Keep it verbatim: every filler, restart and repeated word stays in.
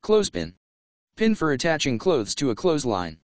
Clothespin. Pin for attaching clothes to a clothesline.